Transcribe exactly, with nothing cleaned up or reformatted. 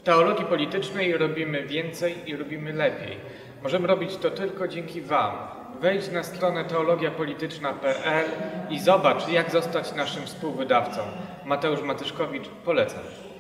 W teologii politycznej robimy więcej i robimy lepiej. Możemy robić to tylko dzięki Wam. Wejdź na stronę teologia polityczna kropka p l i zobacz, jak zostać naszym współwydawcą. Mateusz Matyszkowicz, polecam.